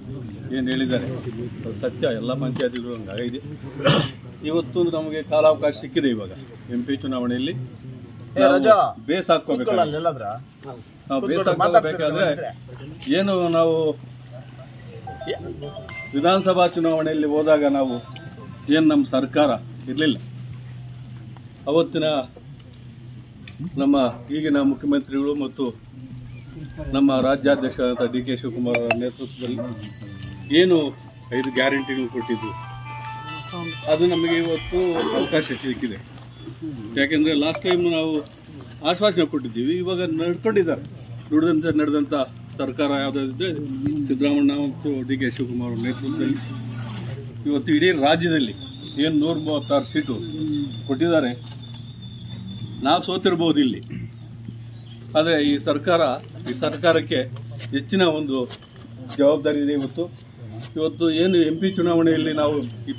ಏನು ಹೇಳಿದ್ದಾರೆ ಅದು ಸತ್ಯ. ಎಲ್ಲ ಪಂಚಾಯತಿಗಳು ಹಂಗಾಗಿದೆ. ಇವತ್ತು ನಮಗೆ ಕಾಲಾವಕಾಶ ಸಿಕ್ಕಿದೆ. ಇವಾಗ MP ಚುನಾವಣೆಯಲ್ಲಿ ಬೇಸ್ ಹಾಕೋಬೇಕಾದ್ರೆ ಏನು ನಾವು ವಿಧಾನಸಭಾ ಚುನಾವಣೆಯಲ್ಲಿ ಹೋದಾಗ ನಾವು ಏನು ನಮ್ಮ ಸರ್ಕಾರ ಇರಲಿಲ್ಲ. ಅವತ್ತಿನ ನಮ್ಮ ಈಗಿನ ಮುಖ್ಯಮಂತ್ರಿಗಳು ಮತ್ತು ನಮ್ಮ ರಾಜ್ಯಾಧ್ಯಕ್ಷರಾದ DK ಶಿವಕುಮಾರ್ ಅವರ ನೇತೃತ್ವದಲ್ಲಿ ಏನು 5 ಗ್ಯಾರಂಟಿಗಳು ಕೊಟ್ಟಿದ್ದು ಅದು ನಮಗೆ ಇವತ್ತು ಅವಕಾಶ ಸಿಕ್ಕಿದೆ. ಯಾಕೆಂದರೆ ಲಾಸ್ಟ್ ಟೈಮ್ ನಾವು ಆಶ್ವಾಸನೆ ಕೊಟ್ಟಿದ್ದೀವಿ, ಇವಾಗ ನಡ್ಕೊಂಡಿದ್ದಾರೆ. ನಡೆದಂಥ ಸರ್ಕಾರ ಯಾವುದಾದ್ರೆ ಸಿದ್ದರಾಮಣ್ಣ ಮತ್ತು DK ಶಿವಕುಮಾರ್ ಅವರ ನೇತೃತ್ವದಲ್ಲಿ ಇವತ್ತು ಇಡೀ ರಾಜ್ಯದಲ್ಲಿ ಏನು 136 ಸೀಟು ಕೊಟ್ಟಿದ್ದಾರೆ. ನಾವು ಸೋತಿರ್ಬೋದು ಇಲ್ಲಿ, ಆದರೆ ಈ ಸರ್ಕಾರಕ್ಕೆ ಹೆಚ್ಚಿನ ಒಂದು ಜವಾಬ್ದಾರಿ ಇದೆ. ಇವತ್ತು ಏನು MP ಚುನಾವಣೆಯಲ್ಲಿ ನಾವು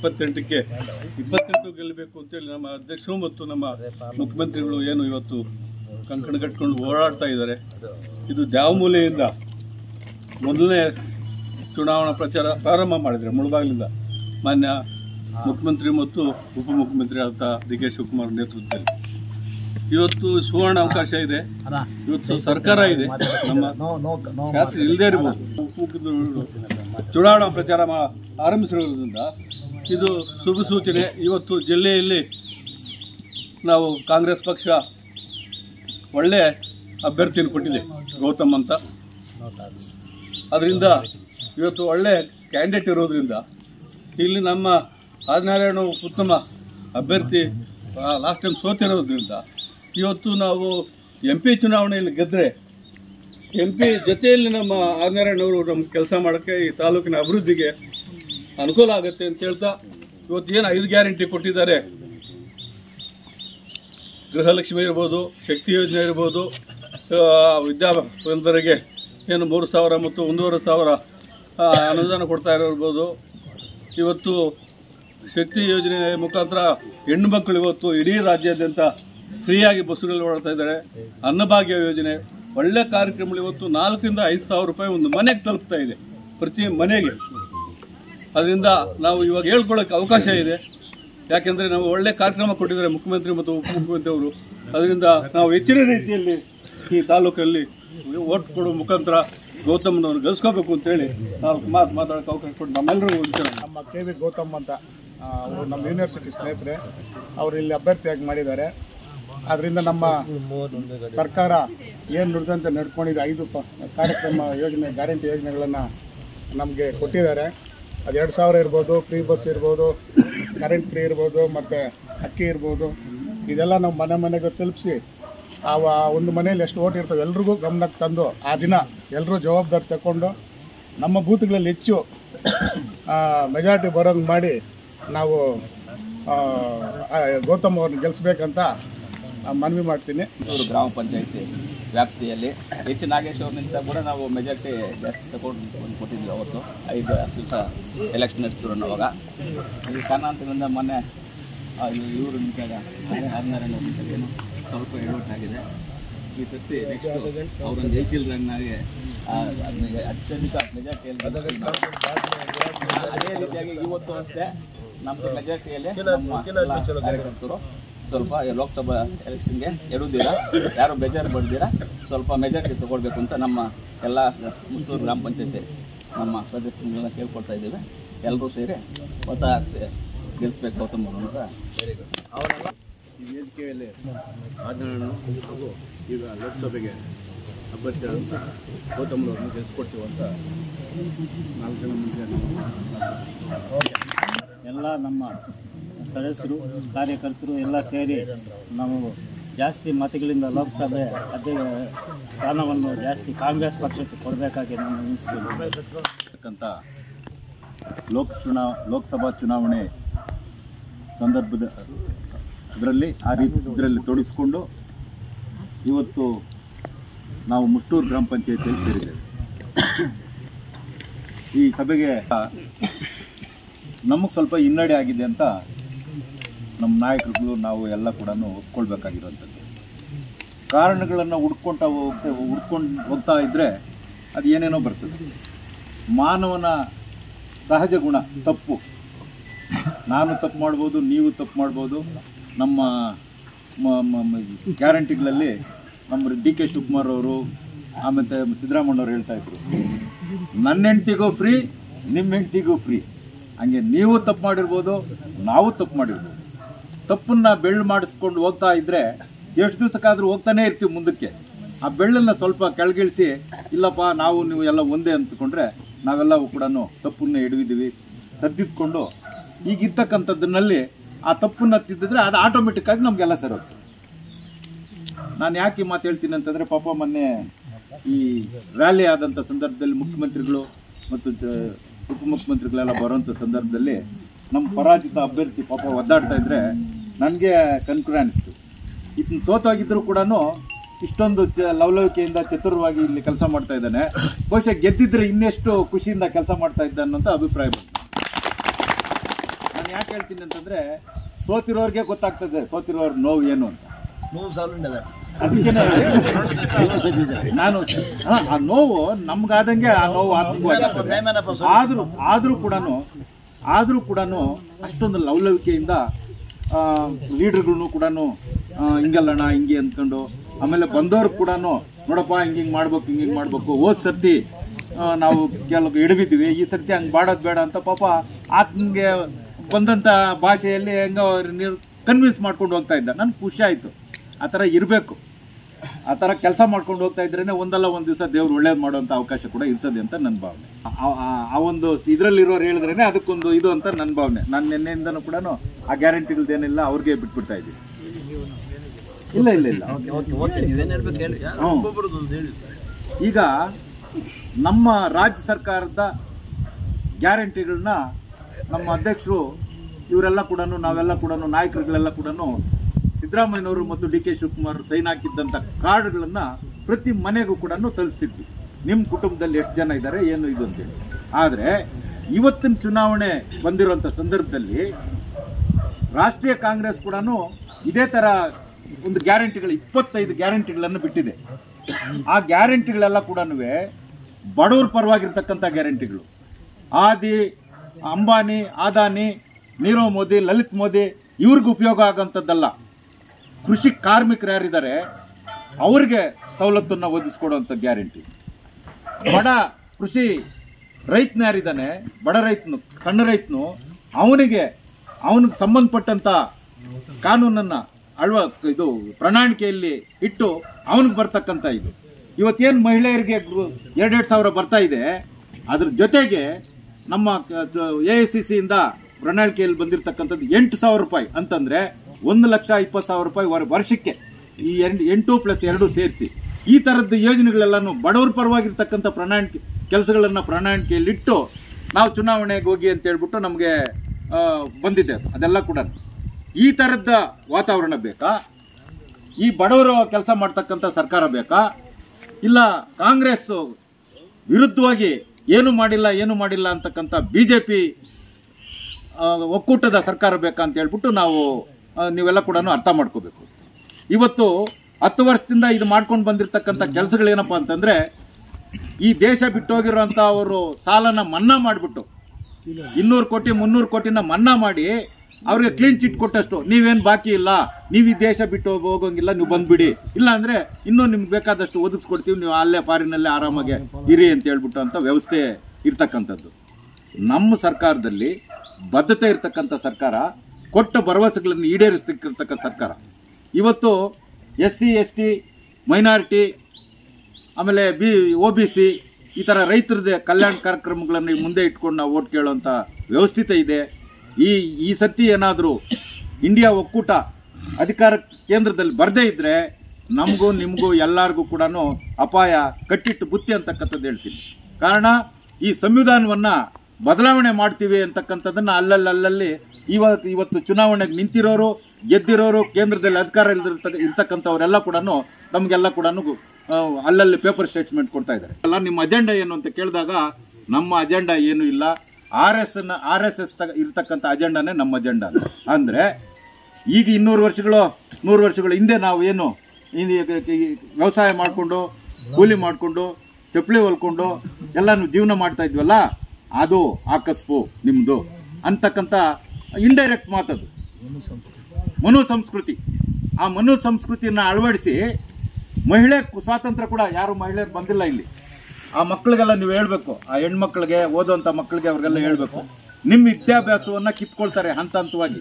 28 ಗೆಲ್ಲಬೇಕು ಅಂತೇಳಿ ನಮ್ಮ ಅಧ್ಯಕ್ಷರು ಮತ್ತು ನಮ್ಮ ಮುಖ್ಯಮಂತ್ರಿಗಳು ಏನು ಇವತ್ತು ಕಂಕಣ ಕಟ್ಕೊಂಡು ಓಡಾಡ್ತಾ ಇದ್ದಾರೆ. ಇದು ದ್ಯಾವಮೂಲೆಯಿಂದ ಮೊದಲನೇ ಚುನಾವಣಾ ಪ್ರಚಾರ ಪ್ರಾರಂಭ ಮಾಡಿದರೆ ಮುಳಬಾಗಿಲಿಂದ ಮಾನ್ಯ ಮುಖ್ಯಮಂತ್ರಿ ಮತ್ತು ಉಪಮುಖ್ಯಮಂತ್ರಿ ಆದ DK ಶಿವಕುಮಾರ್ ನೇತೃತ್ವದಲ್ಲಿ ಇವತ್ತು ಸುವರ್ಣ ಅವಕಾಶ ಇದೆ. ಇವತ್ತು ಸರ್ಕಾರ ಇದೆ, ನಮ್ಮ ಶಾಸಕರು ಇಲ್ಲದೇ ಇರಬಹುದು. ಚುನಾವಣಾ ಪ್ರಚಾರ ಆರಂಭಿಸಿರೋದ್ರಿಂದ ಇದು ಶುಭ ಸೂಚನೆ. ಇವತ್ತು ಜಿಲ್ಲೆಯಲ್ಲಿ ನಾವು ಕಾಂಗ್ರೆಸ್ ಪಕ್ಷ ಒಳ್ಳೆ ಅಭ್ಯರ್ಥಿಯನ್ನು ಕೊಟ್ಟಿದೆ, ಗೌತಮ್ ಅಂತ. ಅದರಿಂದ ಇವತ್ತು ಒಳ್ಳೆ ಕ್ಯಾಂಡಿಡೇಟ್ ಇರೋದ್ರಿಂದ ಇಲ್ಲಿ ನಮ್ಮ ಆದಿನಾರಾಯಣ ಉತ್ತಮ ಅಭ್ಯರ್ಥಿ ಲಾಸ್ಟ್ ಟೈಮ್ ಸೋತಿರೋದ್ರಿಂದ ಇವತ್ತು ನಾವು MP ಚುನಾವಣೆಯಲ್ಲಿ ಗೆದ್ದರೆ MP ಜೊತೆಯಲ್ಲಿ ನಮ್ಮ ಆದಿನಾರಾಯಣವರು ನಮ್ಮ ಕೆಲಸ ಮಾಡೋಕ್ಕೆ ಈ ತಾಲೂಕಿನ ಅಭಿವೃದ್ಧಿಗೆ ಅನುಕೂಲ ಆಗುತ್ತೆ ಅಂತ ಹೇಳ್ತಾ ಇವತ್ತು ಏನು 5 ಗ್ಯಾರಂಟಿ ಕೊಟ್ಟಿದ್ದಾರೆ, ಗೃಹಲಕ್ಷ್ಮಿ ಇರ್ಬೋದು, ಶಕ್ತಿ ಯೋಜನೆ ಇರ್ಬೋದು, ವಿದ್ಯಾವಂತರಿಗೆ ಏನು 3,000 ಮತ್ತು 1,500 ಅನುದಾನ ಕೊಡ್ತಾ ಇರ್ಬೋದು. ಇವತ್ತು ಶಕ್ತಿ ಯೋಜನೆ ಮುಖಾಂತರ ಹೆಣ್ಣು ಮಕ್ಕಳು ಇವತ್ತು ಇಡೀ ರಾಜ್ಯಾದ್ಯಂತ ಫ್ರೀಯಾಗಿ ಬಸ್ಸುಗಳಲ್ಲಿ ಓಡಾಡ್ತಾ ಇದ್ದಾರೆ. ಅನ್ನಭಾಗ್ಯ ಯೋಜನೆ ಒಳ್ಳೆ ಕಾರ್ಯಕ್ರಮಗಳು ಇವತ್ತು 4,000 ರಿಂದ 5,000 ರೂಪಾಯಿ ಒಂದು ಮನೆಗೆ ತಲುಪ್ತಾ ಇದೆ, ಪ್ರತಿ ಮನೆಗೆ. ಅದರಿಂದ ನಾವು ಇವಾಗ ಹೇಳ್ಕೊಳ್ಳೋಕೆ ಅವಕಾಶ ಇದೆ. ಯಾಕೆಂದರೆ ನಾವು ಒಳ್ಳೆ ಕಾರ್ಯಕ್ರಮ ಕೊಟ್ಟಿದ್ದಾರೆ ಮುಖ್ಯಮಂತ್ರಿ ಮತ್ತು ಉಪಮುಖ್ಯಮಂತ್ರಿ ಅವರು. ಅದರಿಂದ ನಾವು ಹೆಚ್ಚಿನ ರೀತಿಯಲ್ಲಿ ಈ ತಾಲೂಕಲ್ಲಿ ಓಟ್ ಕೊಡುವ ಮುಖಾಂತರ ಗೌತಮ್ನವ್ರು ಗಳಿಸ್ಕೋಬೇಕು ಅಂತೇಳಿ ನಾವು ಮಾತಾಡೋಕೆ ಅವಕಾಶ ಕೊಟ್ಟು ನಮ್ಮೆಲ್ಲರಿಗೂ ನಮ್ಮ KV ಗೌತಮ್ ಅಂತ ಅವರು ನಮ್ಮ ಯೂನಿವರ್ಸಿಟಿ ಸ್ನೇಹಿತರೆ, ಅವರು ಇಲ್ಲಿ ಅಭ್ಯರ್ಥಿಯಾಗಿ ಮಾಡಿದ್ದಾರೆ. ಅದರಿಂದ ನಮ್ಮ ಸರ್ಕಾರ ಏನು ನುಡಿದಂತೆ ನಡ್ಕೊಂಡಿದೆ 5 ಕಾರ್ಯಕ್ರಮ ಯೋಜನೆ ಗ್ಯಾರಂಟಿ ಯೋಜನೆಗಳನ್ನು ನಮಗೆ ಕೊಟ್ಟಿದ್ದಾರೆ. ಅದು 2,000 ಇರ್ಬೋದು, ಫ್ರೀ ಬಸ್ ಇರ್ಬೋದು, ಕರೆಂಟ್ ಫ್ರೀ ಇರ್ಬೋದು, ಮತ್ತು ಅಕ್ಕಿ ಇರ್ಬೋದು. ಇದೆಲ್ಲ ನಾವು ಮನೆಗೆ ತಲುಪಿಸಿ ಆ ಒಂದು ಮನೆಯಲ್ಲಿ ಎಷ್ಟು ಓಟ್ ಇರ್ತವೆ ಎಲ್ರಿಗೂ ಗಮನಕ್ಕೆ ತಂದು ಆ ದಿನ ಎಲ್ಲರೂ ಜವಾಬ್ದಾರಿ ತಗೊಂಡು ನಮ್ಮ ಬೂತ್ಗಳಲ್ಲಿ ಹೆಚ್ಚು ಮೆಜಾರಿಟಿ ಬರೋಂಗೆ ಮಾಡಿ ನಾವು ಗೌತಮ್ ಅವ್ರನ್ನ ಗೆಲ್ಲಿಸ್ಬೇಕಂತ ಮನವಿ ಮಾಡ್ತೀನಿ. ಗ್ರಾಮ ಪಂಚಾಯತಿ ವ್ಯಾಪ್ತಿಯಲ್ಲಿ ನಾಗೇಶ್ ಅವ್ರನಿಂದ ಕೂಡ ನಾವು ಮೆಜಾರಿಟಿ ಜಾಸ್ತಿ ತಗೊಂಡು ಕೊಟ್ಟಿದ್ವಿ. ಅವತ್ತು 5 ದಿವಸ ಎಲೆಕ್ಷನ್ ನಡೆಸಿದ್ರು ಅವಾಗ. ಈ ಕಾರಣಾಂತರದಿಂದ ಮೊನ್ನೆ ಇವರು ಆದಿನಾರಾಯಣ ಏನು ಸ್ವಲ್ಪ ಎಡವಟ್ಟಾಗಿದೆ. ಈ ಸರ್ತಿ ನೆಕ್ಸ್ಟ್ ಅವರನ್ನು ಜಯಶೀಲರನ್ನಾಗಿ ಅತ್ಯಧಿಕ ಮೆಜಾರಿಟಿಯಲ್ಲಿ ಅದೇ ರೀತಿಯಾಗಿ ಇವತ್ತು ಅಷ್ಟೇ ನಮ್ಮ ಮೆಜಾರಿಟಿಯಲ್ಲಿ ನಮ್ಮ ಕಾರ್ಯಕರ್ತರು ಸ್ವಲ್ಪ ಲೋಕಸಭಾ ಎಲೆಕ್ಷನ್ಗೆ ಎಡುವುದಿಲ್ಲ, ಯಾರು ಬೇಜಾರು ಪಡ್ದಿರ ಸ್ವಲ್ಪ ಮೆಜಾರಿಟಿ ತೊಗೊಳ್ಬೇಕು ಅಂತ ನಮ್ಮ ಎಲ್ಲ ಮುತ್ತೂರು ಗ್ರಾಮ ಪಂಚಾಯತಿ ನಮ್ಮ ಸದಸ್ಯರನ್ನೆಲ್ಲ ಕೇಳ್ಕೊಳ್ತಾ ಇದ್ದೀವಿ. ಎಲ್ಲರೂ ಸೇರಿ ಒತ್ತಾಯಿಸಿ ಗೆಲ್ಲಿಸ್ಬೇಕು ಗೌತಮ್ ಅಂತ. ಅವರೆಲ್ಲ ಈ ವೇದಿಕೆಯಲ್ಲಿ ಆದಿನಾರಾಯಣ ಹಾಗೂ ಈಗ ಲೋಕಸಭೆಗೆ ಅಭ್ಯರ್ಥಿ ಅಂತ ಗೌತಮ್ನವ್ರನ್ನ ಗೆಲ್ಲಿಸ್ಕೊಡ್ತೀವಿ ಅಂತ 4 ಜನ ಮುಂದೆ ಎಲ್ಲ ನಮ್ಮ ಸದಸ್ಯರು ಕಾರ್ಯಕರ್ತರು ಎಲ್ಲ ಸೇರಿ ನಾವು ಜಾಸ್ತಿ ಮತಗಳಿಂದ ಲೋಕಸಭೆ ಸ್ಥಾನವನ್ನು ಜಾಸ್ತಿ ಕಾಂಗ್ರೆಸ್ ಪಕ್ಷಕ್ಕೆ ಕೊಡಬೇಕಾಗಿ ನಾನು ಅನಿಸಿರ್ತಕ್ಕಂಥ ಲೋಕಸಭಾ ಚುನಾವಣೆ ಸಂದರ್ಭದ ಇದರಲ್ಲಿ ತೊಡಗಿಸ್ಕೊಂಡು ಇವತ್ತು ನಾವು ಮುಷ್ಟೂರು ಗ್ರಾಮ ಪಂಚಾಯತಿಯಲ್ಲಿ ಸೇರಿದ್ದೇವೆ. ಈ ಸಭೆಗೆ ನಮಗೆ ಸ್ವಲ್ಪ ಹಿನ್ನಡೆ ಆಗಿದೆ ಅಂತ ನಮ್ಮ ನಾಯಕರುಗಳು ನಾವು ಎಲ್ಲ ಕೂಡ ಒಪ್ಕೊಳ್ಬೇಕಾಗಿರುವಂಥದ್ದು. ಕಾರಣಗಳನ್ನು ಹುಡ್ಕೊಂಡು ಹೋಗ್ತಾ ಇದ್ದರೆ ಅದು ಏನೇನೋ ಬರ್ತದೆ. ಮಾನವನ ಸಹಜ ಗುಣ ತಪ್ಪು. ನಾನು ತಪ್ಪು ಮಾಡ್ಬೋದು, ನೀವು ತಪ್ಪು ಮಾಡ್ಬೋದು. ನಮ್ಮ ಗ್ಯಾರಂಟಿಗಳಲ್ಲಿ ನಮ್ಮ ಡಿ ಕೆ ಶಿವಕುಮಾರ್ ಅವರು ಆಮೇಲೆ ಸಿದ್ದರಾಮಯ್ಯವ್ರು ಹೇಳ್ತಾ ಇದ್ರು, ನನ್ನ ಹೆಂಡ್ತಿಗೂ ಫ್ರೀ, ನಿಮ್ಮ ಹೆಂಡ್ತಿಗೂ ಫ್ರೀ. ಹಂಗೆ ನೀವು ತಪ್ಪು ಮಾಡಿರ್ಬೋದು, ನಾವು ತಪ್ಪು ಮಾಡಿರ್ಬೋದು. ತಪ್ಪನ್ನ ಬೆಳ್ಳು ಮಾಡಿಸ್ಕೊಂಡು ಹೋಗ್ತಾ ಇದ್ರೆ ಎಷ್ಟು ದಿವಸಕ್ಕಾದ್ರೂ ಹೋಗ್ತಾನೆ ಇರ್ತೀವಿ ಮುಂದಕ್ಕೆ. ಆ ಬೆಳ್ಳನ್ನು ಸ್ವಲ್ಪ ಕೆಳಗಿಳಿಸಿ, ಇಲ್ಲಪ್ಪ ನಾವು ನೀವು ಎಲ್ಲ ಒಂದೇ ಅಂದ್ಕೊಂಡ್ರೆ ನಾವೆಲ್ಲವೂ ಕೂಡ ತಪ್ಪನ್ನ ಹಿಡಿದಿದ್ದೀವಿ, ಸರಿದಿದ್ಕೊಂಡು ಈಗಿರ್ತಕ್ಕಂಥದ್ದಲ್ಲಿ ಆ ತಪ್ಪನ್ನ ತಿದ್ದಿದ್ರೆ ಅದು ಆಟೋಮೆಟಿಕ್ಕಾಗಿ ನಮಗೆಲ್ಲ ಸರೋದು. ನಾನು ಯಾಕೆ ಈ ಮಾತು ಹೇಳ್ತೀನಿ ಅಂತಂದರೆ, ಪಾಪ ಮೊನ್ನೆ ಈ ರ್ಯಾಲಿ ಆದಂಥ ಸಂದರ್ಭದಲ್ಲಿ ಮುಖ್ಯಮಂತ್ರಿಗಳು ಮತ್ತು ಉಪಮುಖ್ಯಮಂತ್ರಿಗಳೆಲ್ಲ ಬರೋಂಥ ಸಂದರ್ಭದಲ್ಲಿ ನಮ್ಮ ಪರಾಜಿತ ಅಭ್ಯರ್ಥಿ ಪಾಪ ಒದ್ದಾಡ್ತಾ ಇದ್ರೆ ನನಗೆ ಕನ್ಕುರ ಅನಿಸ್ತು. ಇದನ್ನ ಸೋತೋಗಿದ್ರು ಕೂಡ ಇಷ್ಟೊಂದು ಲವಲವಿಕೆಯಿಂದ ಚತುರವಾಗಿ ಇಲ್ಲಿ ಕೆಲಸ ಮಾಡ್ತಾ ಇದ್ದಾನೆ, ಬಹುಶಃ ಗೆದ್ದಿದ್ರೆ ಇನ್ನೆಷ್ಟು ಖುಷಿಯಿಂದ ಕೆಲಸ ಮಾಡ್ತಾ ಇದ್ದ ಅನ್ನೋಂಥ ಅಭಿಪ್ರಾಯ ಬಂತು. ನಾನು ಯಾಕೆ ಹೇಳ್ತೀನಿ ಅಂತಂದರೆ, ಸೋತಿರೋರಿಗೆ ಗೊತ್ತಾಗ್ತದೆ ಸೋತಿರೋರ ನೋವು ಏನು ಅಂತ. ಅದಕ್ಕೆ ನಾನು ಆ ನೋವು ನಮ್ಗಾದಂಗೆ ಆ ನೋವು ಆತ್ಮೀಯವಾಗಿದೆ. ಆದರೂ ಕೂಡ ಅಷ್ಟೊಂದು ಲವಲವಿಕೆಯಿಂದ ಲೀಡರ್ಗಳನ್ನು ಕೂಡ ಹಿಂಗಲ್ಲಣ್ಣ ಹಿಂಗೆ ಅಂದ್ಕೊಂಡು, ಆಮೇಲೆ ಬಂದವ್ರು ಕೂಡ ನೋಡಪ್ಪ ಹಿಂಗೆ ಮಾಡ್ಬೇಕು, ಹೋದ್ ಸರ್ತಿ ನಾವು ಕೆಲವು ಹಿಡಿದಿದ್ವಿ, ಈ ಸರ್ತಿ ಹಂಗೆ ಮಾಡೋದು ಬೇಡ ಅಂತ ಪಾಪ ಆತನಿಗೆ ಬಂದಂಥ ಭಾಷೆಯಲ್ಲಿ ಹೆಂಗೋ ಕನ್ವಿನ್ಸ್ ಮಾಡ್ಕೊಂಡು ಹೋಗ್ತಾ ಇದ್ದ. ನನಗೆ ಖುಷಿ ಆಯಿತು. ಆ ಥರ ಇರಬೇಕು. ಆ ಥರ ಕೆಲಸ ಮಾಡ್ಕೊಂಡು ಹೋಗ್ತಾ ಇದ್ರೇ ಒಂದಲ್ಲ ಒಂದು ದಿವಸ ದೇವ್ರು ಒಳ್ಳೇದು ಮಾಡೋವಂಥ ಅವಕಾಶ ಕೂಡ ಇರ್ತದೆ ಅಂತ ನನ್ನ ಭಾವನೆ. ಆ ಒಂದು ಇದರಲ್ಲಿರೋರು ಹೇಳಿದ್ರೇ ಅದಕ್ಕೊಂದು ಇದು ಅಂತ ನನ್ನ ಭಾವನೆ. ನಾನು ನಿನ್ನೆಯಿಂದನೂ ಕೂಡ ಆ ಗ್ಯಾರಂಟಿಗಳದ್ದೇನಿಲ್ಲ ಅವ್ರಿಗೆ ಬಿಟ್ಬಿಡ್ತಾ ಇದ್ದೀವಿ. ಇಲ್ಲ ಈಗ ನಮ್ಮ ರಾಜ್ಯ ಸರ್ಕಾರದ ಗ್ಯಾರಂಟಿಗಳನ್ನ ನಮ್ಮ ಅಧ್ಯಕ್ಷರು ಇವರೆಲ್ಲ ಕೂಡ ನಾವೆಲ್ಲ ಕೂಡ ನಾಯಕರುಗಳೆಲ್ಲ ಕೂಡ ಸಿದ್ದರಾಮಯ್ಯನವರು ಮತ್ತು ಡಿ ಕೆ ಶಿವಕುಮಾರ್ ಸೈನ್ ಹಾಕಿದ್ದಂಥ ಕಾರ್ಡ್ಗಳನ್ನು ಪ್ರತಿ ಮನೆಗೂ ಕೂಡ ತಲುಪಿಸಿದ್ವಿ. ನಿಮ್ಮ ಕುಟುಂಬದಲ್ಲಿ ಎಷ್ಟು ಜನ ಇದ್ದಾರೆ ಏನು ಇದು ಅಂತೇಳಿ. ಆದರೆ ಇವತ್ತಿನ ಚುನಾವಣೆ ಬಂದಿರುವಂಥ ಸಂದರ್ಭದಲ್ಲಿ ರಾಷ್ಟ್ರೀಯ ಕಾಂಗ್ರೆಸ್ ಕೂಡ ಇದೇ ಥರ ಒಂದು ಗ್ಯಾರಂಟಿಗಳು 25 ಗ್ಯಾರಂಟಿಗಳನ್ನು ಬಿಟ್ಟಿದೆ. ಆ ಗ್ಯಾರಂಟಿಗಳೆಲ್ಲ ಕೂಡ ಬಡವ್ರ ಪರವಾಗಿರ್ತಕ್ಕಂಥ ಗ್ಯಾರಂಟಿಗಳು. ಅಂಬಾನಿ, ಅದಾನಿ, ನೀರವ್ ಮೋದಿ, ಲಲಿತ್ ಮೋದಿ ಇವ್ರಿಗೆ ಉಪಯೋಗ ಆಗೋಂಥದ್ದಲ್ಲ. ಕೃಷಿ ಕಾರ್ಮಿಕರು ಯಾರಿದ್ದಾರೆ ಅವ್ರಿಗೆ ಸವಲತ್ತನ್ನು ಒದಗಿಸ್ಕೊಡುವಂಥ ಗ್ಯಾರಂಟಿ. ಬಡ ಕೃಷಿ ರೈತನ ಯಾರಿದ್ದಾನೆ, ಬಡ ರೈತನು, ಸಣ್ಣ ರೈತನು, ಅವನಿಗೆ ಸಂಬಂಧಪಟ್ಟಂಥ ಕಾನೂನನ್ನು ಇದು ಪ್ರಣಾಳಿಕೆಯಲ್ಲಿ ಇಟ್ಟು ಅವನಿಗೆ ಬರ್ತಕ್ಕಂಥ ಇದು. ಇವತ್ತೇನು ಮಹಿಳೆಯರಿಗೆ 2,000 ಬರ್ತಾ ಇದೆ, ಅದ್ರ ಜೊತೆಗೆ ನಮ್ಮ AICCಯಿಂದ ಪ್ರಣಾಳಿಕೆಯಲ್ಲಿ ಬಂದಿರತಕ್ಕಂಥದ್ದು 8,000 ರೂಪಾಯಿ ಅಂತಂದರೆ 1,20,000 ರೂಪಾಯಿ ವರ್ಷಕ್ಕೆ. ಈ 8+2 ಸೇರಿಸಿ ಈ ಥರದ್ದು ಯೋಜನೆಗಳೆಲ್ಲನೂ ಬಡವರ ಪರವಾಗಿರ್ತಕ್ಕಂಥ ಪ್ರಣಾಳಿಕೆಯಲ್ಲಿಟ್ಟು ನಾವು ಚುನಾವಣೆಗೆ ಹೋಗಿ ಅಂತ ಹೇಳ್ಬಿಟ್ಟು ನಮಗೆ ಬಂದಿದೆ. ಅದೆಲ್ಲ ಕೂಡ ಈ ಥರದ ವಾತಾವರಣ ಬೇಕಾ? ಈ ಬಡವರು ಕೆಲಸ ಮಾಡ್ತಕ್ಕಂಥ ಸರ್ಕಾರ ಬೇಕಾ? ಇಲ್ಲ ಕಾಂಗ್ರೆಸ್ ವಿರುದ್ಧವಾಗಿ ಏನು ಮಾಡಿಲ್ಲ ಅಂತಕ್ಕಂಥ BJP ಒಕ್ಕೂಟದ ಸರ್ಕಾರ ಬೇಕಾ ಅಂತ ಹೇಳ್ಬಿಟ್ಟು ನೀವೆಲ್ಲ ಕೂಡ ಅರ್ಥ ಮಾಡ್ಕೋಬೇಕು. ಇವತ್ತು 10 ವರ್ಷದಿಂದ ಇದು ಮಾಡ್ಕೊಂಡು ಬಂದಿರತಕ್ಕಂಥ ಕೆಲಸಗಳೇನಪ್ಪ ಅಂತಂದರೆ, ಈ ದೇಶ ಬಿಟ್ಟೋಗಿರೋಂಥ ಅವರು ಸಾಲನ ಮನ್ನಾ ಮಾಡಿಬಿಟ್ಟು 200 ಕೋಟಿ 300 ಕೋಟಿನ ಮನ್ನಾ ಮಾಡಿ ಅವ್ರಿಗೆ ಕ್ಲೀನ್ ಚಿಟ್ ಕೊಟ್ಟಷ್ಟು, ನೀವೇನು ಬಾಕಿ ಇಲ್ಲ, ನೀವು ಈ ದೇಶ ಬಿಟ್ಟು ಹೋಗೋಂಗಿಲ್ಲ, ನೀವು ಬಂದ್ಬಿಡಿ, ಇಲ್ಲ ಅಂದರೆ ಇನ್ನೂ ನಿಮ್ಗೆ ಬೇಕಾದಷ್ಟು ಒದಗಿಸ್ಕೊಡ್ತೀವಿ, ನೀವು ಅಲ್ಲೇ ಫಾರಿನಲ್ಲೇ ಆರಾಮಾಗೆ ಇರಿ ಅಂತ ಹೇಳ್ಬಿಟ್ಟು ಅಂತ ವ್ಯವಸ್ಥೆ ಇರ್ತಕ್ಕಂಥದ್ದು. ನಮ್ಮ ಸರ್ಕಾರದಲ್ಲಿ ಬದ್ಧತೆ ಇರ್ತಕ್ಕಂಥ ಸರ್ಕಾರ, ಕೊಟ್ಟ ಭರವಸೆಗಳನ್ನು ಈಡೇರಿಸ್ತಕ್ಕಂಥ ಸರ್ಕಾರ. ಇವತ್ತು SC ST ಮೈನಾರಿಟಿ ಆಮೇಲೆ OBC ಈ ಥರ ರೈತರದೇ ಕಲ್ಯಾಣ ಕಾರ್ಯಕ್ರಮಗಳನ್ನು ಮುಂದೆ ಇಟ್ಕೊಂಡು ನಾವು ಓಟ್ ಕೇಳುವಂಥ ವ್ಯವಸ್ಥಿತ ಇದೆ. ಈ ಸರ್ತಿ ಏನಾದರೂ ಇಂಡಿಯಾ ಒಕ್ಕೂಟ ಅಧಿಕಾರ ಕೇಂದ್ರದಲ್ಲಿ ಬರದೇ ಇದ್ದರೆ ನಮಗೂ ನಿಮಗೂ ಎಲ್ಲರಿಗೂ ಕೂಡ ಅಪಾಯ ಕಟ್ಟಿಟ್ಟು ಬುತ್ತಿ ಅಂತಕ್ಕಂಥದ್ದು ಹೇಳ್ತೀನಿ. ಕಾರಣ, ಈ ಸಂವಿಧಾನವನ್ನು ಬದಲಾವಣೆ ಮಾಡ್ತೀವಿ ಅಂತಕ್ಕಂಥದ್ದನ್ನು ಅಲ್ಲಲ್ಲಿ ಇವತ್ತು ಚುನಾವಣೆಗೆ ನಿಂತಿರೋರು, ಗೆದ್ದಿರೋರು, ಕೇಂದ್ರದಲ್ಲಿ ಅಧಿಕಾರ ಇರ್ತಕ್ಕಂಥವರೆಲ್ಲ ಕೂಡ ನಮಗೆಲ್ಲ ಕೂಡ ಅಲ್ಲಲ್ಲಿ ಪೇಪರ್ ಸ್ಟೇಟ್ಮೆಂಟ್ ಕೊಡ್ತಾ ಇದ್ದಾರೆ. ಅಲ್ಲ, ನಿಮ್ಮ ಅಜೆಂಡಾ ಏನು ಅಂತ ಕೇಳಿದಾಗ ನಮ್ಮ ಅಜೆಂಡಾ ಏನೂ ಇಲ್ಲ, RSS ಇರ್ತಕ್ಕಂಥ ಅಜೆಂಡಾನೇ ನಮ್ಮ ಅಜೆಂಡಾ. ಅಂದರೆ ಈಗ 100 ವರ್ಷಗಳ ಹಿಂದೆ ನಾವು ಏನು ವ್ಯವಸಾಯ ಮಾಡಿಕೊಂಡು ಕೂಲಿ ಮಾಡಿಕೊಂಡು ಚಪ್ಪಲಿ ಹೊಲ್ಕೊಂಡು ಎಲ್ಲನೂ ಜೀವನ ಮಾಡ್ತಾ ಇದ್ವಲ್ಲ, ಅದು ಆ ಕಸಬು ನಿಮ್ಮದು ಅಂತಕ್ಕಂಥ ಇಂಡೈರೆಕ್ಟ್ ಮಾತದು. ಮನು ಸಂಸ್ಕೃತಿ, ಆ ಮನು ಸಂಸ್ಕೃತಿಯನ್ನು ಅಳವಡಿಸಿ ಮಹಿಳೆ ಸ್ವಾತಂತ್ರ್ಯ ಕೂಡ ಯಾರು ಮಹಿಳೆಯರು ಬಂದಿಲ್ಲ ಇಲ್ಲಿ. ಆ ಮಕ್ಕಳಿಗೆಲ್ಲ ನೀವು ಹೇಳ್ಬೇಕು, ಆ ಹೆಣ್ಮಕ್ಳಿಗೆ, ಓದುವಂಥ ಮಕ್ಕಳಿಗೆ ಅವ್ರಿಗೆಲ್ಲ ಹೇಳ್ಬೇಕು, ನಿಮ್ಮ ವಿದ್ಯಾಭ್ಯಾಸವನ್ನು ಕಿತ್ಕೊಳ್ತಾರೆ ಹಂತ ಹಂತವಾಗಿ.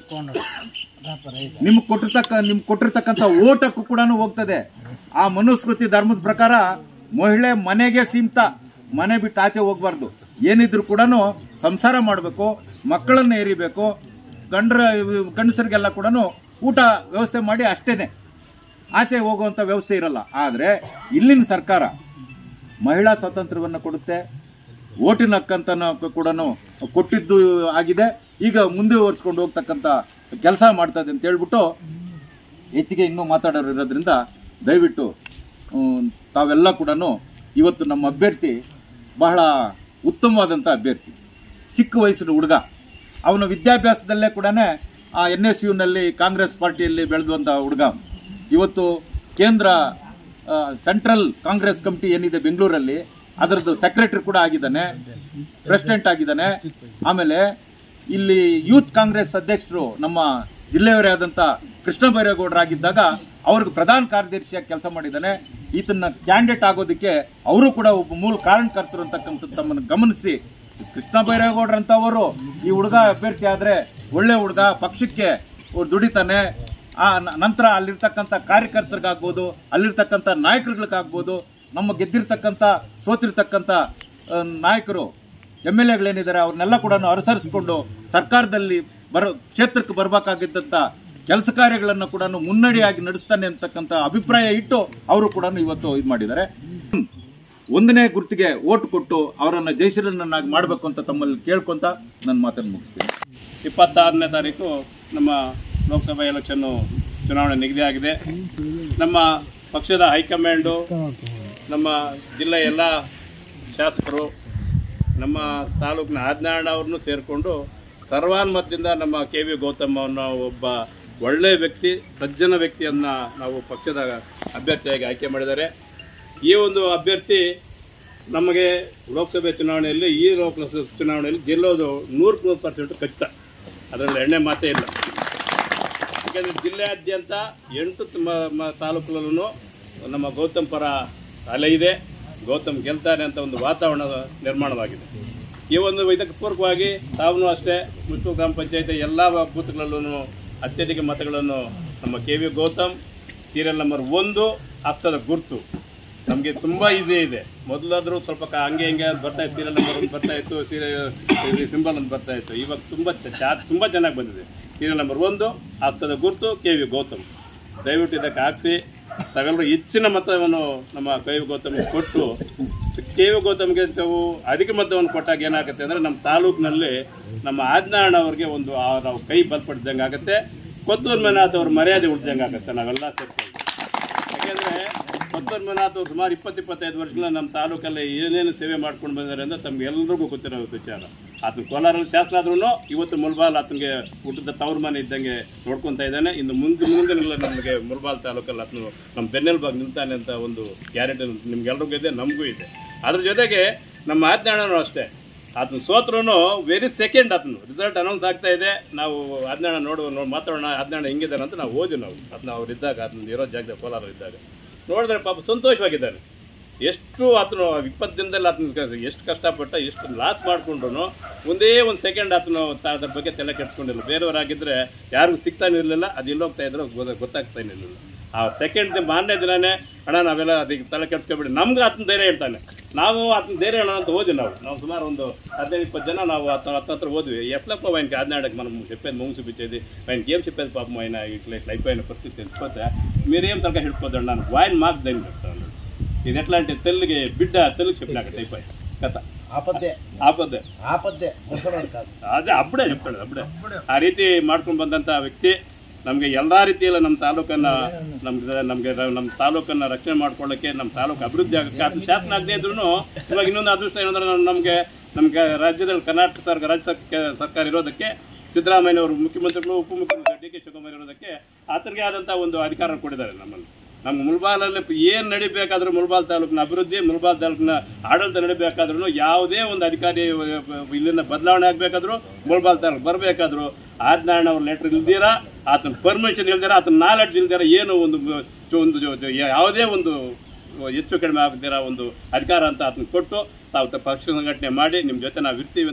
ನಿಮ್ಗೆ ಕೊಟ್ಟಿರ್ತಕ್ಕಂಥ ಓಟಕ್ಕೂ ಕೂಡ ಹೋಗ್ತದೆ. ಆ ಮನುಸ್ಮೃತಿ ಧರ್ಮದ ಪ್ರಕಾರ ಮಹಿಳೆ ಮನೆಗೆ ಸೀಮಿತ, ಮನೆ ಬಿಟ್ಟು ಆಚೆ ಹೋಗ್ಬಾರ್ದು. ಏನಿದ್ರು ಕೂಡ ಸಂಸಾರ ಮಾಡಬೇಕು, ಮಕ್ಕಳನ್ನ ಏರಿಬೇಕು, ಗಂಡಸರಿಗೆಲ್ಲ ಕೂಡ ಊಟ ವ್ಯವಸ್ಥೆ ಮಾಡಿ ಅಷ್ಟೇನೆ, ಆಚೆ ಹೋಗುವಂಥ ವ್ಯವಸ್ಥೆ ಇರಲ್ಲ. ಆದರೆ ಇಲ್ಲಿನ ಸರ್ಕಾರ ಮಹಿಳಾ ಸ್ವಾತಂತ್ರ್ಯವನ್ನು ಕೊಡುತ್ತೆ, ಓಟಿನ ಹಕ್ಕಂತ ಕೂಡ ಕೊಟ್ಟಿದ್ದು ಆಗಿದೆ. ಈಗ ಮುಂದುವರಿಸ್ಕೊಂಡು ಹೋಗ್ತಕ್ಕಂಥ ಕೆಲಸ ಮಾಡ್ತದೆ ಅಂತ ಹೇಳ್ಬಿಟ್ಟು ಹೆಚ್ಚಿಗೆ ಇನ್ನೂ ಮಾತಾಡೋರು ಇರೋದ್ರಿಂದ ದಯವಿಟ್ಟು ತಾವೆಲ್ಲ ಕೂಡ ಇವತ್ತು ನಮ್ಮ ಅಭ್ಯರ್ಥಿ ಬಹಳ ಉತ್ತಮವಾದಂಥ ಅಭ್ಯರ್ಥಿ, ಚಿಕ್ಕ ವಯಸ್ಸಿನ ಹುಡುಗ, ಅವನ ವಿದ್ಯಾಭ್ಯಾಸದಲ್ಲೇ ಕೂಡ ಆ NSUನಲ್ಲಿ ಕಾಂಗ್ರೆಸ್ ಪಾರ್ಟಿಯಲ್ಲಿ ಬೆಳೆದುವಂಥ ಹುಡುಗ. ಇವತ್ತು ಕೇಂದ್ರ ಸೆಂಟ್ರಲ್ ಕಾಂಗ್ರೆಸ್ ಕಮಿಟಿ ಏನಿದೆ ಬೆಂಗಳೂರಲ್ಲಿ, ಅದರದ್ದು ಸೆಕ್ರೆಟರಿ ಕೂಡ ಆಗಿದ್ದಾನೆ, ಪ್ರೆಸಿಡೆಂಟ್ ಆಗಿದ್ದಾನೆ. ಆಮೇಲೆ ಇಲ್ಲಿ ಯೂತ್ ಕಾಂಗ್ರೆಸ್ ಅಧ್ಯಕ್ಷರು ನಮ್ಮ ಜಿಲ್ಲೆಯವರೇ ಆದಂಥ ಕೃಷ್ಣ ಬೈರೇಗೌಡರಾಗಿದ್ದಾಗ ಅವ್ರಿಗೆ ಪ್ರಧಾನ ಕಾರ್ಯದರ್ಶಿಯಾಗಿ ಕೆಲಸ ಮಾಡಿದ್ದಾನೆ. ಈತನ ಕ್ಯಾಂಡಿಡೇಟ್ ಆಗೋದಕ್ಕೆ ಅವರು ಕೂಡ ಒಬ್ಬ ಮೂಲ ಕಾರಣಕರ್ತರು ಅಂತಕ್ಕಂಥದ್ದು ತಮ್ಮನ್ನು ಗಮನಿಸಿ, ಕೃಷ್ಣ ಬೈರೇಗೌಡರಂಥವರು ಈ ಹುಡುಗ ಅಭ್ಯರ್ಥಿ ಆದರೆ ಒಳ್ಳೆ ಹುಡುಗ, ಪಕ್ಷಕ್ಕೆ ದುಡಿತಾನೆ, ಆ ನಂತರ ಅಲ್ಲಿರ್ತಕ್ಕಂಥ ಕಾರ್ಯಕರ್ತರಿಗಾಗ್ಬೋದು, ಅಲ್ಲಿರ್ತಕ್ಕಂಥ ನಾಯಕರುಗಳಿಗಾಗ್ಬೋದು, ನಮ್ಮ ಗೆದ್ದಿರ್ತಕ್ಕಂಥ ಸೋತಿರ್ತಕ್ಕಂಥ ನಾಯಕರು MLAಗಳೇನಿದ್ದಾರೆ ಅವ್ರನ್ನೆಲ್ಲ ಕೂಡ ಅನುಸರಿಸಿಕೊಂಡು ಸರ್ಕಾರದಲ್ಲಿ ಕ್ಷೇತ್ರಕ್ಕೆ ಬರಬೇಕಾಗಿದ್ದಂಥ ಕೆಲಸ ಕಾರ್ಯಗಳನ್ನು ಕೂಡ ಮುನ್ನಡೆಯಾಗಿ ನಡೆಸ್ತಾನೆ ಅಂತಕ್ಕಂಥ ಅಭಿಪ್ರಾಯ ಇಟ್ಟು ಅವರು ಕೂಡ ಇವತ್ತು ಇದು ಮಾಡಿದ್ದಾರೆ. 1ನೇ ಗುರುತಿಗೆ ಓಟ್ ಕೊಟ್ಟು ಅವರನ್ನು ಜಯಶೀಲನನ್ನಾಗಿ ಮಾಡಬೇಕು ಅಂತ ತಮ್ಮಲ್ಲಿ ಕೇಳ್ಕೊಂತ ನನ್ನ ಮಾತನ್ನು ಮುಗಿಸ್ತೀನಿ. 26ನೇ ತಾರೀಕು ನಮ್ಮ ಲೋಕಸಭಾ ಎಲೆಕ್ಷನ್ನು ಚುನಾವಣೆ ನಿಗದಿಯಾಗಿದೆ. ನಮ್ಮ ಪಕ್ಷದ ಹೈಕಮಾಂಡು, ನಮ್ಮ ಜಿಲ್ಲೆಯ ಎಲ್ಲ ಶಾಸಕರು, ನಮ್ಮ ತಾಲೂಕಿನ ಆಜ್ಞಾಣ ಅವ್ರನ್ನೂ ಸೇರಿಕೊಂಡು ಸರ್ವಾನುಮತದಿಂದ ನಮ್ಮ KV ಗೌತಮ್ ಅನ್ನೋ ಒಬ್ಬ ಒಳ್ಳೆಯ ವ್ಯಕ್ತಿ, ಸಜ್ಜನ ವ್ಯಕ್ತಿಯನ್ನು ನಾವು ಪಕ್ಷದ ಅಭ್ಯರ್ಥಿಯಾಗಿ ಆಯ್ಕೆ ಮಾಡಿದ್ದಾರೆ. ಈ ಒಂದು ಅಭ್ಯರ್ಥಿ ನಮಗೆ ಲೋಕಸಭೆ ಚುನಾವಣೆಯಲ್ಲಿ, ಈ ಲೋಕಸಭೆ ಚುನಾವಣೆಯಲ್ಲಿ ಗೆಲ್ಲೋದು 100% ಖಚಿತ, ಅದರಲ್ಲಿ ಎಣ್ಣೆ ಮಾತೇ ಇಲ್ಲ. ಯಾಕೆಂದರೆ ಜಿಲ್ಲೆಯಾದ್ಯಂತ 8 ತಾಲೂಕುಗಳಲ್ಲೂ ನಮ್ಮ ಗೌತಮ್ ಪರ ಅಲೆ ಇದೆ, ಗೌತಮ್ ಗೆಲ್ತಾನೆ ಅಂತ ಒಂದು ವಾತಾವರಣ ನಿರ್ಮಾಣವಾಗಿದೆ. ಈ ಒಂದು ಇದಕ್ಕೆ ಪೂರ್ವಕವಾಗಿ ತಾವು ಅಷ್ಟೇ ಮುಸ್ತು ಗ್ರಾಮ ಪಂಚಾಯತಿ ಎಲ್ಲ ಬೂತ್ಗಳಲ್ಲೂ ಅತ್ಯಧಿಕ ಮತಗಳನ್ನು ನಮ್ಮ KV ಗೌತಮ್, ಸೀರಿಯಲ್ ನಂಬರ್ 1 ಹಸ್ತದ ಗುರುತು. ನಮಗೆ ತುಂಬ ಈಸಿ ಇದೆ. ಮೊದಲಾದರೂ ಸ್ವಲ್ಪ ಹಂಗೆ ಹಿಂಗೆ ಬರ್ತಾಯಿತ್ತು, ಸೀರಿಯಲ್ ನಂಬರ್ 1 ಬರ್ತಾಯಿತ್ತು, ಸಿಂಬಲ್ ಅಂತ ಬರ್ತಾಯಿತ್ತು. ಇವಾಗ ತುಂಬ ಚೆನ್ನಾಗಿ ಬಂದಿದೆ. ಸೀರಿಯಲ್ ನಂಬರ್ 1 ಹಸ್ತದ ಗುರುತು KV ಗೌತಮ್. ದಯವಿಟ್ಟು ಇದಕ್ಕೆ ಹಾಕಿಸಿ ತಗೊಂಡು ಹೆಚ್ಚಿನ ಮತವನ್ನು ನಮ್ಮ KV ಗೌತಮ್ಗೆ ಕೊಟ್ಟು, KV ಗೌತಮ್ಗೆ ನಾವು ಅಧಿಕ ಮತವನ್ನು ಕೊಟ್ಟಾಗ ಏನಾಗುತ್ತೆ ಅಂದರೆ ನಮ್ಮ ತಾಲೂಕಿನಲ್ಲಿ ನಮ್ಮ ಆಜ್ಞಾಣ ಅವ್ರಿಗೆ ಒಂದು ನಾವು ಕೈ ಬಲಪಡಿಸಿದಂಗೆ ಆಗುತ್ತೆ, ಕೊತ್ತೂರು ಮಂಜುನಾಥ್ ಅವ್ರ ಮರ್ಯಾದೆ ಉಳಿದಂಗೆ ಆಗುತ್ತೆ. ನಾವೆಲ್ಲ ಸೇರ್ಕೊಂಡು, ಯಾಕೆಂದರೆ ಕೊತ್ತೂರು ಮಂಜುನಾಥ್ ಅವರು ಸುಮಾರು 20-25 ವರ್ಷಗಳ ನಮ್ಮ ತಾಲೂಕಲ್ಲಿ ಏನೇನು ಸೇವೆ ಮಾಡ್ಕೊಂಡು ಬಂದಿದ್ದಾರೆ ಅಂದರೆ ತಮಗೆಲ್ಲರಿಗೂ ಗೊತ್ತಿರೋ ವಿಚಾರ. ಆತನ ಕೋಲಾರಲ್ಲಿ ಶಾಸನ ಆದ್ರೂ ಇವತ್ತು ಮುಲ್ಬಾಲ್ ಆತನಿಗೆ ಹುಟ್ಟಿದ ತವ್ರ ಮನೆ ಇದ್ದಂಗೆ ನೋಡ್ಕೊತಾ ಇದ್ದಾನೆ. ಇನ್ನು ಮುಂದಿನ ನಮಗೆ ಮುಲ್ಬಾಲ್ ತಾಲೂಕಲ್ಲಿ ಆತನು ನಮ್ಮ ಬೆನ್ನೆಲುಬಾಗಿ ನಿಲ್ತಾನೆ ಅಂತ ಒಂದು ಗ್ಯಾರಂಟಿ ನಿಮ್ಗೆಲ್ರಿಗೂ ಇದೆ, ನಮಗೂ ಇದೆ. ಅದ್ರ ಜೊತೆಗೆ ನಮ್ಮ ಆಜ್ಞಾಣನೂ ಅಷ್ಟೇ, ಆತನ ಸೋತ್ರೂ ವೆರಿ ಸೆಕೆಂಡ್ ಆತನು ರಿಸಲ್ಟ್ ಅನೌನ್ಸ್ ಆಗ್ತಾ ಇದೆ. ನಾವು ಆಜ್ಞಾಣ ಮಾತಾಡೋಣ, ಆಜ್ಞಾಣ ಹೆಂಗಿದ್ದಾನೆ ಅಂತ ನಾವು ಓದಿ ಅದನ್ನ ಅವ್ರು ಇದ್ದಾಗ, ಅದನ್ನ ಇರೋ ಜಾಗದಾಗ ಕೋಲಾರ ಇದ್ದಾಗ ನೋಡಿದ್ರೆ ಪಾಪ ಸಂತೋಷವಾಗಿದ್ದಾನೆ. ಎಷ್ಟು ಆತನು 20 ದಿನದಲ್ಲಿ ಆತನ ಎಷ್ಟು ಕಷ್ಟಪಟ್ಟ, ಎಷ್ಟು ಲಾಸ್ ಮಾಡಿಕೊಂಡ್ರು ಒಂದೇ ಒಂದು ಸೆಕೆಂಡ್ ಆತನು ಅದ್ರ ಬಗ್ಗೆ ತಲೆ ಕೆಡ್ಸ್ಕೊಂಡಿಲ್ಲ. ಬೇರೆಯವರಾಗಿದ್ದರೆ ಯಾರಿಗೂ ಸಿಗ್ತಾನೆ ಇರಲಿಲ್ಲ, ಅದು ಎಲ್ಲೋಗ್ತಾ ಇದ್ರು ಗೊತ್ತಾಗ್ತಾನೆ ಇರಲಿಲ್ಲ. ಆ ಸೆಕೆಂಡ್ ಮಾರನೇ ದಿನಾನೇ ಅಣ್ಣ ನಾವೆಲ್ಲ ಅದಕ್ಕೆ ತಲೆ ಕೆಡ್ಸ್ಕೊಬಿಡಿ, ನಮ್ಗೆ ಆತನ ಧೈರ್ಯ ಹೇಳ್ತಾನೆ. ನಾವು ಆತನ ಧೈರ್ಯ ಹೇಳೋಣ ಅಂತ ಓದಿ ನಾವು ಸುಮಾರು ಒಂದು 15-20 ಜನ ನಾವು ಹತ್ರ ಓದ್ವಿ. ఎట్లప్ప ఆయనకి ఆడినాడకి మనం చెప్పేది ముందు చూపించేది, ఆయనకి ఏం చెప్పేది పాపం, ఆయన ఇట్లా అయిపోయిన పరిస్థితి తెలిసిపోతే మీరేం తరగా హిడిపోతాడు నాకు ఆయన మాకు ధైర్యం చెప్తాను. ఇది ఎట్లా అంటే తెలుగుకి బిడ్డ తెలుగు చెప్పినాక అయిపోయి కథ ఆపద్దే అదే అప్పుడే చెప్తాడు. ಅప్పుడే ಆ ರೀತಿ ಮಾಡ್ಕೊಂಡು ಬಂದಂಥ ವ್ಯಕ್ತಿ ನಮಗೆ ಎಲ್ಲ ರೀತಿಯಲ್ಲಿ ನಮ್ಮ ತಾಲೂಕನ್ನು ನಮ್ಮ ತಾಲೂಕನ್ನು ರಕ್ಷಣೆ ಮಾಡ್ಕೊಳ್ಳೋಕ್ಕೆ, ನಮ್ಮ ತಾಲೂಕು ಅಭಿವೃದ್ಧಿ ಆಗೋಕ್ಕೆ ಅದು ಶಾಸನ ಆಗದೇ ಇದ್ರೂ ಇವಾಗ ಇನ್ನೊಂದು ಅದೃಷ್ಟ ಏನಂದ್ರೆ ನಮಗೆ ರಾಜ್ಯದಲ್ಲಿ ಕರ್ನಾಟಕ ರಾಜ್ಯ ಸರ್ಕಾರ ಇರೋದಕ್ಕೆ, ಸಿದ್ದರಾಮಯ್ಯನವರು ಮುಖ್ಯಮಂತ್ರಿಗಳು, ಉಪಮುಖ್ಯಮಂತ್ರಿ DK ಶಿವಕುಮಾರ್ ಇರೋದಕ್ಕೆ ಆತನಿಗೆ ಆದಂಥ ಒಂದು ಅಧಿಕಾರ ಕೊಟ್ಟಿದ್ದಾರೆ ನಮ್ಮಲ್ಲಿ. ನಮ್ಗೆ ಮುಳಬಾಲಲ್ಲಿ ಏನು ನಡಿಬೇಕಾದ್ರೂ ಮುಳಬಾಲ್ ತಾಲೂಕಿನ ಅಭಿವೃದ್ಧಿ, ಮುಳಬಾಲ್ ತಾಲೂಕಿನ ಆಡಳಿತ ನಡಿಬೇಕಾದ್ರೂ ಯಾವುದೇ ಒಂದು ಅಧಿಕಾರಿ ಇಲ್ಲಿಂದ ಬದಲಾವಣೆ ಆಗಬೇಕಾದ್ರೂ ಮುಳಬಾಲ್ ತಾಲೂಕು ಬರಬೇಕಾದ್ರೂ ಆಜ್ಞಾನ ಅವ್ರ ಲೆಟ್ರ್ ಇಲ್ದಿರ, ಆತನ ಪರ್ಮಿಷನ್ ಇಲ್ದಿರ, ಆತನ ನಾಲೆಡ್ಜ್ ಇಲ್ದಿರ, ಏನು ಒಂದು ಯಾವುದೇ ಒಂದು ಹೆಚ್ಚು ಕಡಿಮೆ ಆಗದಿರ ಒಂದು ಅಧಿಕಾರ ಅಂತ ಆತನ ಕೊಟ್ಟು ತಾವು ಪಕ್ಷ ಸಂಘಟನೆ ಮಾಡಿ ನಿಮ್ಮ ಜೊತೆ ನಾವು ಇರ್ತೀವಿ.